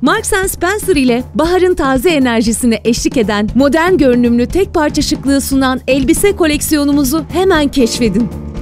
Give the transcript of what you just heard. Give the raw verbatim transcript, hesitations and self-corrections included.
Marks and Spencer ile baharın taze enerjisine eşlik eden modern görünümlü tek parça şıklığı sunan elbise koleksiyonumuzu hemen keşfedin.